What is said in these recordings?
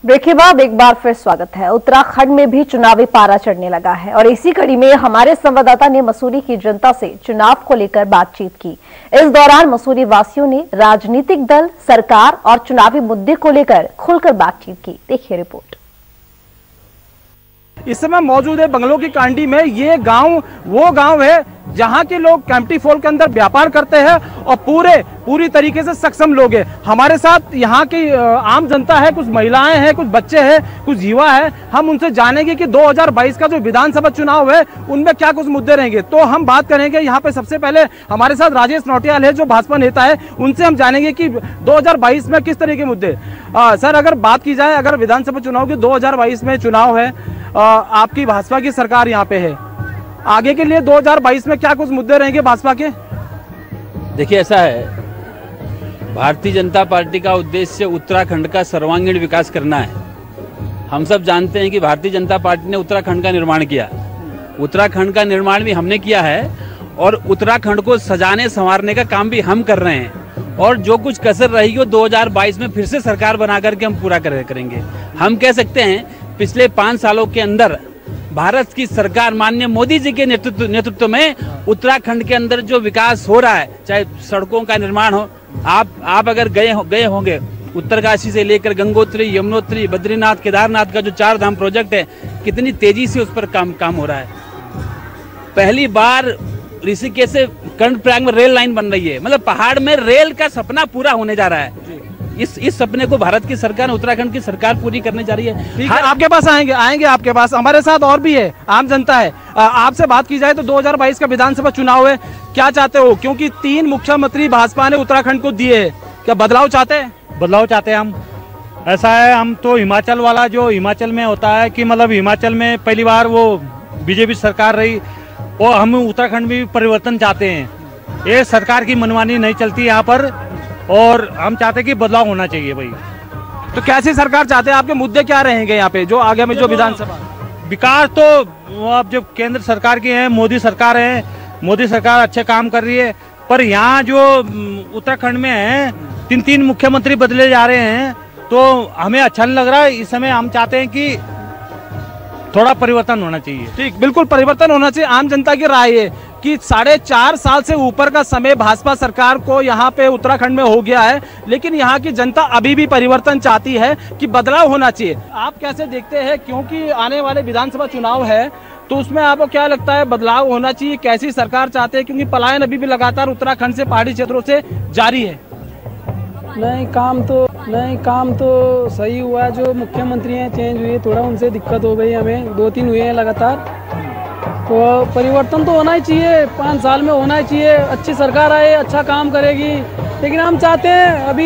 Break के बाद एक बार फिर स्वागत है। उत्तराखंड में भी चुनावी पारा चढ़ने लगा है और इसी कड़ी में हमारे संवाददाता ने मसूरी की जनता से चुनाव को लेकर बातचीत की। इस दौरान मसूरी वासियों ने राजनीतिक दल, सरकार और चुनावी मुद्दे को लेकर खुलकर बातचीत की। देखिए रिपोर्ट। इस समय मौजूद है बंगलों की कांडी में। ये गांव वो गांव है जहां के लोग कैंपटी फॉल के अंदर व्यापार करते हैं और पूरी तरीके से सक्षम लोग हैं। हमारे साथ यहाँ की आम जनता है, कुछ महिलाएं हैं, कुछ बच्चे हैं, कुछ युवा है। हम उनसे जानेंगे कि 2022 का जो विधानसभा चुनाव है उनमें क्या कुछ मुद्दे रहेंगे। तो हम बात करेंगे यहाँ पे सबसे पहले हमारे साथ राजेश नौटियाल है जो भाजपा नेता है, उनसे हम जानेंगे कि 2022 में किस तरह के मुद्दे। सर, अगर बात की जाए, अगर विधानसभा चुनाव की 2022 में चुनाव है, आपकी भाजपा की सरकार यहाँ पे है, आगे के लिए 2022 में क्या कुछ मुद्दे रहेंगे भाजपा के? देखिए, ऐसा है, भारतीय जनता पार्टी का उद्देश्य उत्तराखंड का सर्वांगीण विकास करना है। हम सब जानते हैं कि भारतीय जनता पार्टी ने उत्तराखंड का निर्माण किया। उत्तराखंड का निर्माण भी हमने किया है और उत्तराखंड को सजाने संवारने का काम भी हम कर रहे हैं। और जो कुछ कसर रहेगी वो 2022 में फिर से सरकार बना करके हम पूरा करेंगे। हम कह सकते हैं पिछले 5 सालों के अंदर भारत की सरकार माननीय मोदी जी के नेतृत्व में उत्तराखंड के अंदर जो विकास हो रहा है, चाहे सड़कों का निर्माण हो, आप अगर गए होंगे उत्तरकाशी से लेकर गंगोत्री, यमुनोत्री, बद्रीनाथ, केदारनाथ का जो 4 धाम प्रोजेक्ट है, कितनी तेजी से उस पर काम हो रहा है। पहली बार ऋषिकेश से कर्णप्रयाग में रेल लाइन बन रही है। मतलब पहाड़ में रेल का सपना पूरा होने जा रहा है। इस सपने को भारत की सरकार, उत्तराखंड की सरकार पूरी करने जा रही है। आपके पास आएंगे आपके पास। हमारे साथ और भी है, आम जनता है। आपसे बात की जाए तो 2022 का विधानसभा चुनाव है, क्या चाहते हो? क्योंकि 3 मुख्यमंत्री भाजपा ने उत्तराखंड को दिए हैं, क्या बदलाव चाहते हैं? बदलाव चाहते हैं हम। ऐसा है, हम तो हिमाचल वाला, जो हिमाचल में होता है कि मतलब हिमाचल में पहली बार वो बीजेपी सरकार रही, और हम उत्तराखंड में भी परिवर्तन चाहते हैं। ये सरकार की मनमानी नहीं चलती यहाँ पर, और हम चाहते हैं कि बदलाव होना चाहिए भाई। तो कैसी सरकार चाहते हैं? आपके मुद्दे क्या रहेंगे यहाँ पे जो आगे में जो विधानसभा? विकास तो अब जब केंद्र सरकार की है, मोदी सरकार है, मोदी सरकार अच्छे काम कर रही है, पर यहाँ जो उत्तराखंड में है 3 मुख्यमंत्री बदले जा रहे हैं, तो हमें अच्छा नहीं लग रहा है। इस समय हम चाहते हैं कि थोड़ा परिवर्तन होना चाहिए। ठीक, बिल्कुल परिवर्तन होना चाहिए। आम जनता की राय है कि 4.5 साल से ऊपर का समय भाजपा सरकार को यहाँ पे उत्तराखंड में हो गया है, लेकिन यहाँ की जनता अभी भी परिवर्तन चाहती है कि बदलाव होना चाहिए। आप कैसे देखते हैं, क्योंकि आने वाले विधानसभा चुनाव है, तो उसमें आपको क्या लगता है बदलाव होना चाहिए? कैसी सरकार चाहते हैं? क्योंकि पलायन अभी भी लगातार उत्तराखंड से पहाड़ी क्षेत्रों से जारी है। नहीं, काम तो सही हुआ है। जो मुख्यमंत्री हैं चेंज हुए, थोड़ा उनसे दिक्कत हो गई हमें, 2-3 हुए हैं लगातार। तो परिवर्तन तो होना ही चाहिए, 5 साल में होना ही चाहिए। अच्छी सरकार आए, अच्छा काम करेगी, लेकिन हम चाहते हैं अभी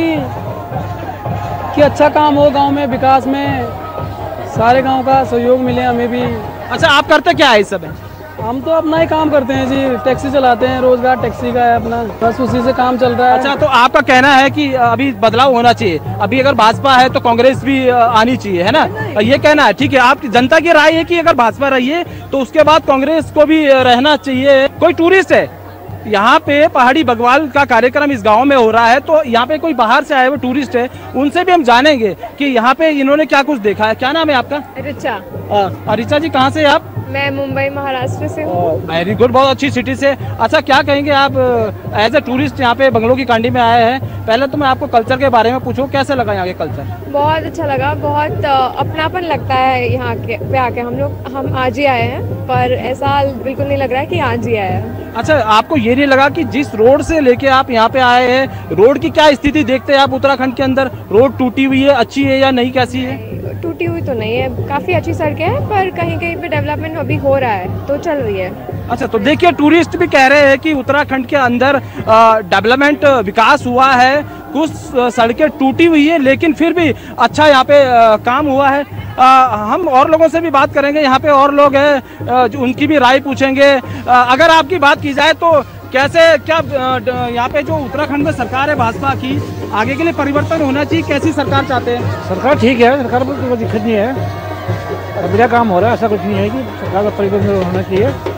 कि अच्छा काम हो गांव में, विकास में सारे गांव का सहयोग मिले हमें भी। अच्छा, आप करते क्या है इस समय? हम तो अपना ही काम करते हैं जी, टैक्सी चलाते हैं, रोजगार टैक्सी का है अपना, बस उसी से काम चल रहा है। अच्छा, तो आपका कहना है कि अभी बदलाव होना चाहिए। अभी अगर भाजपा है तो कांग्रेस भी आनी चाहिए, है ना? ये कहना है। ठीक है, आपकी जनता की राय है कि अगर भाजपा रही है तो उसके बाद कांग्रेस को भी रहना चाहिए। कोई टूरिस्ट है यहाँ पे, पहाड़ी बगवाल का कार्यक्रम इस गांव में हो रहा है, तो यहाँ पे कोई बाहर से आए हुए टूरिस्ट है, उनसे भी हम जानेंगे कि यहाँ पे इन्होंने क्या कुछ देखा है। क्या नाम है आपका? रिचा। रिचा जी, कहाँ से आप? मैं मुंबई महाराष्ट्र से हूँ। वेरी गुड, बहुत अच्छी सिटी से। अच्छा, क्या कहेंगे आप एज ए टूरिस्ट यहाँ पे बंगलों की कांडी में आए हैं? पहले तो मैं आपको कल्चर के बारे में पूछूं, कैसे लगा यहाँ के कल्चर? बहुत अच्छा लगा, बहुत अपनापन लगता है यहाँ पे आके। हम आज ही आए हैं, पर ऐसा बिल्कुल नहीं लग रहा है कि आज ही आए हैं। अच्छा, आपको ये नहीं लगा कि जिस रोड से लेके आप यहाँ पे आए हैं, रोड की क्या स्थिति देखते हैं आप उत्तराखंड के अंदर? रोड टूटी हुई है, अच्छी है या नहीं, कैसी है? टूटी हुई तो नहीं है, काफी अच्छी सड़कें हैं, पर कहीं कहीं पे डेवलपमेंट अभी हो रहा है, तो चल रही है। अच्छा, तो देखिए, टूरिस्ट भी कह रहे हैं कि उत्तराखंड के अंदर डेवलपमेंट, विकास हुआ है, कुछ सड़कें टूटी हुई है, लेकिन फिर भी अच्छा यहाँ पे काम हुआ है। हम और लोगों से भी बात करेंगे, यहाँ पे और लोग हैं, उनकी भी राय पूछेंगे। अगर आपकी बात की जाए तो कैसे, क्या यहाँ पे जो उत्तराखंड में सरकार है भाजपा की, आगे के लिए परिवर्तन होना चाहिए? कैसी सरकार चाहते हैं? सरकार ठीक है, सरकार पर कोई दिक्कत नहीं है, बढ़िया काम हो रहा है, ऐसा कुछ नहीं है कि सरकार का परिवर्तन होना चाहिए।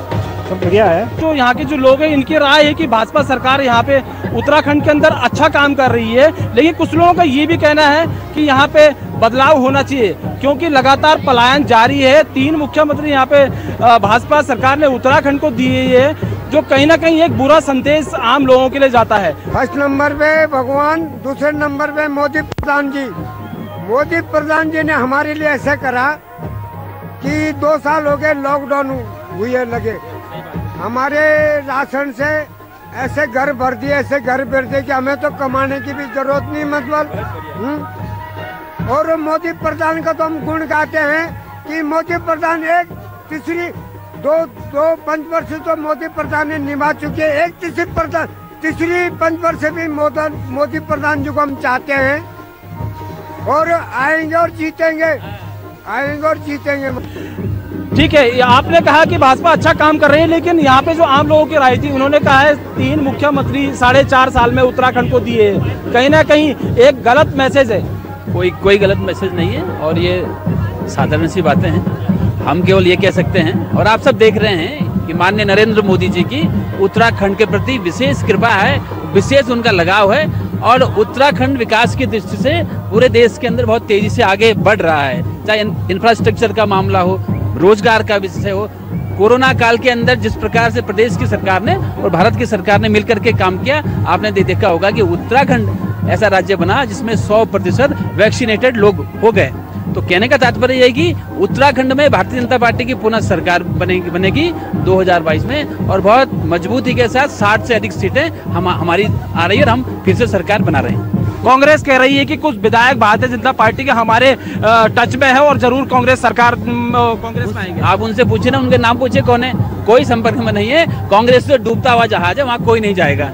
सब बढ़िया है। तो यहाँ के जो लोग हैं इनकी राय है कि भाजपा सरकार यहाँ पे उत्तराखंड के अंदर अच्छा काम कर रही है, लेकिन कुछ लोगों का ये भी कहना है कि यहाँ पे बदलाव होना चाहिए क्योंकि लगातार पलायन जारी है। 3 मुख्यमंत्री यहाँ पे भाजपा सरकार ने उत्तराखंड को दिए है, जो कहीं ना कहीं एक बुरा संदेश आम लोगों के लिए जाता है। फर्स्ट नंबर पे भगवान, दूसरे नंबर पे मोदी प्रधान जी। मोदी प्रधान जी ने हमारे लिए ऐसा करा कि 2 साल हो गए लॉकडाउन हुए लगे, हमारे राशन से ऐसे घर भर दिए, ऐसे घर भर दिए कि हमें तो कमाने की भी जरूरत नहीं मतलब। और मोदी प्रधान का तो हम गुण गाते हैं कि मोदी प्रधान एक तीसरी दो पंचवर्ष तो मोदी प्रधान ने निभा चुके हैं, एक तीसरी पंचवर्ष भी मोदी प्रधान जी को हम चाहते हैं और आएंगे और जीतेंगे, आएंगे और जीतेंगे। ठीक है, आपने कहा कि भाजपा अच्छा काम कर रही है, लेकिन यहाँ पे जो आम लोगों की राय थी, उन्होंने कहा है 3 मुख्यमंत्री 4.5 साल में उत्तराखंड को दिए, कहीं ना कहीं एक गलत मैसेज है। कोई गलत मैसेज नहीं है और ये साधारण सी बातें हैं। हम केवल ये कह सकते हैं और आप सब देख रहे हैं कि माननीय नरेंद्र मोदी जी की उत्तराखंड के प्रति विशेष कृपा है, विशेष उनका लगाव है और उत्तराखंड विकास की दृष्टि से पूरे देश के अंदर बहुत तेजी से आगे बढ़ रहा है। चाहे इंफ्रास्ट्रक्चर का मामला हो, रोजगार का विषय हो, कोरोना काल के अंदर जिस प्रकार से प्रदेश की सरकार ने और भारत की सरकार ने मिलकर के काम किया, आपने देखा होगा कि उत्तराखंड ऐसा राज्य बना जिसमें 100% वैक्सीनेटेड लोग हो गए। तो कहने का तात्पर्य यह है कि उत्तराखंड में भारतीय जनता पार्टी की पुनः सरकार बनेगी 2022 में और बहुत मजबूती के साथ 60 से अधिक सीटें हमारी आ रही है और हम फिर से सरकार बना रहे हैं। कांग्रेस कह रही है कि कुछ विधायक भारतीय जनता पार्टी के हमारे टच में है और जरूर कांग्रेस सरकार कांग्रेस में आएंगे। आप उनसे पूछे ना, उनके नाम पूछे कौन है, कोई संपर्क में नहीं है। कांग्रेस तो डूबता हुआ जहाज है, वहाँ कोई नहीं जाएगा।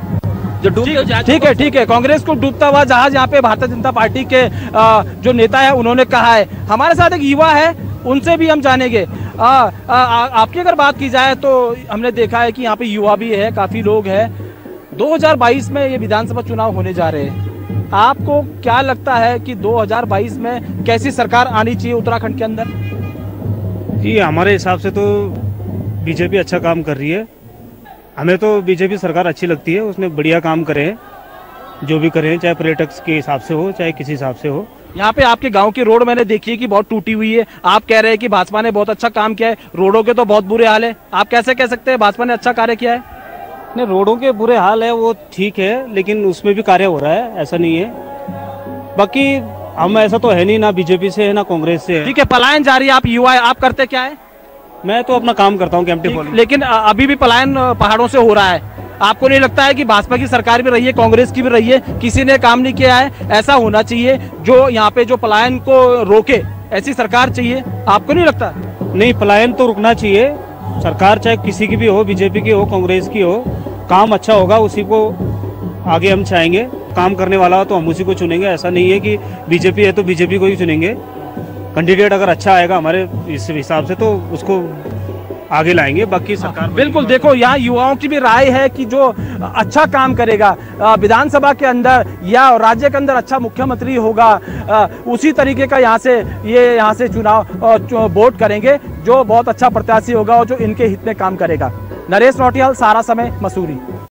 ठीक है, कांग्रेस को डूबता हुआ जहाज यहाँ पे भारतीय जनता पार्टी के जो नेता है उन्होंने कहा है। हमारे साथ एक युवा है, उनसे भी हम जानेंगे। आपकी अगर बात की जाए तो हमने देखा है कि यहाँ पे युवा भी है, काफी लोग हैं। 2022 में ये विधानसभा चुनाव होने जा रहे हैं, आपको क्या लगता है कि 2022 में कैसी सरकार आनी चाहिए उत्तराखंड के अंदर? जी, हमारे हिसाब से तो बीजेपी अच्छा काम कर रही है। हमें तो बीजेपी सरकार अच्छी लगती है, उसने बढ़िया काम करे हैं, जो भी करे हैं, चाहे पर्यटक के हिसाब से हो चाहे किसी हिसाब से हो। यहाँ पे आपके गांव की रोड मैंने देखी है कि बहुत टूटी हुई है। आप कह रहे हैं कि भाजपा ने बहुत अच्छा काम किया है, रोडों के तो बहुत बुरे हाल है। आप कैसे कह सकते हैं भाजपा ने अच्छा कार्य किया है? नहीं, रोडों के बुरे हाल है वो ठीक है, लेकिन उसमें भी कार्य हो रहा है, ऐसा नहीं है। बाकी हम ऐसा तो है नहीं, ना बीजेपी से है ना कांग्रेस से है। ठीक है, पलायन जारी, आप युवा है, आप करते क्या है? मैं तो अपना काम करता हूँ कैंपटी फॉलो। लेकिन अभी भी पलायन पहाड़ों से हो रहा है। आपको नहीं लगता है कि भाजपा की सरकार भी रही है, कांग्रेस की भी रही है, किसी ने काम नहीं किया है? ऐसा होना चाहिए जो यहाँ पे जो पलायन को रोके, ऐसी सरकार चाहिए, आपको नहीं लगता? नहीं, पलायन तो रुकना चाहिए। सरकार चाहे किसी की भी हो, बीजेपी की हो, कांग्रेस की हो, काम अच्छा होगा उसी को आगे हम चाहेंगे। काम करने वाला हो तो हम उसी को चुनेंगे। ऐसा नहीं है कि बीजेपी है तो बीजेपी को ही चुनेंगे। कैंडिडेट अगर अच्छा आएगा हमारे इस हिसाब से तो उसको आगे लाएंगे। बाकी सरकार बिल्कुल, देखो यहाँ युवाओं की भी राय है कि जो अच्छा काम करेगा विधानसभा के अंदर या राज्य के अंदर, अच्छा मुख्यमंत्री होगा, उसी तरीके का यहाँ से चुनाव वोट करेंगे जो बहुत अच्छा प्रत्याशी होगा और जो इनके हित में काम करेगा। नरेश नौटियाल, सारा समय, मसूरी।